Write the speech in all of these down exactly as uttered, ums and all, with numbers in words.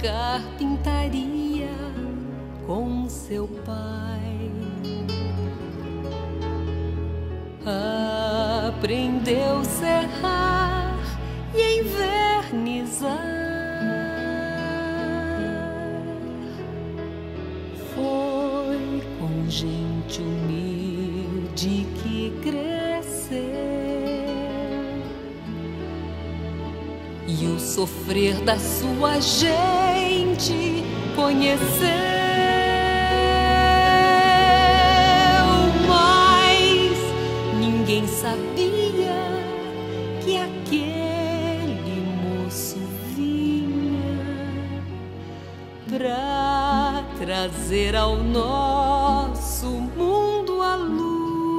carpintaria com seu pai. Aprendeu a serrar e envernizar. Foi com gente humilde que cresceu, e o sofrer da sua gente conheceu. Mas ninguém sabia que aquele moço vinha pra trazer ao nosso mundo a luz.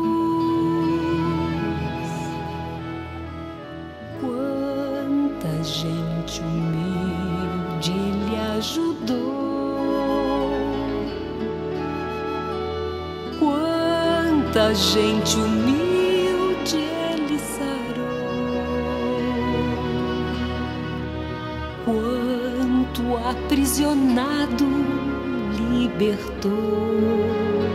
Quanta gente humilde ele ajudou, quanta gente humilde ele sarou, quanto aprisionado libertou.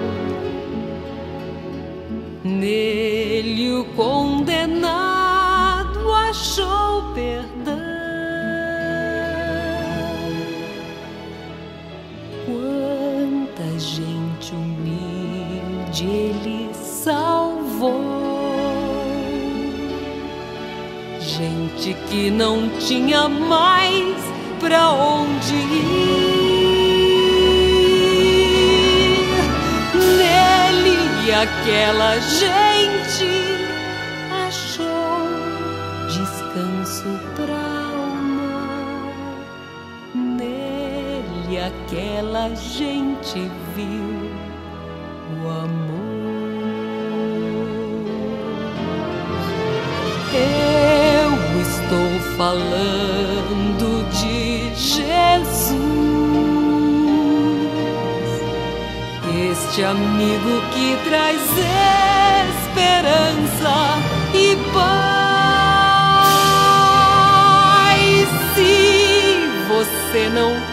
Nele o condenado achou perdão. Quanta gente humilde ele salvou, gente que não tinha mais pra onde ir. Nele aquela gente achou descanso pra alma. Nele aquela gente viu o amor. Eu estou falando de Jesus, este amigo que traz esperança e paz. Se você não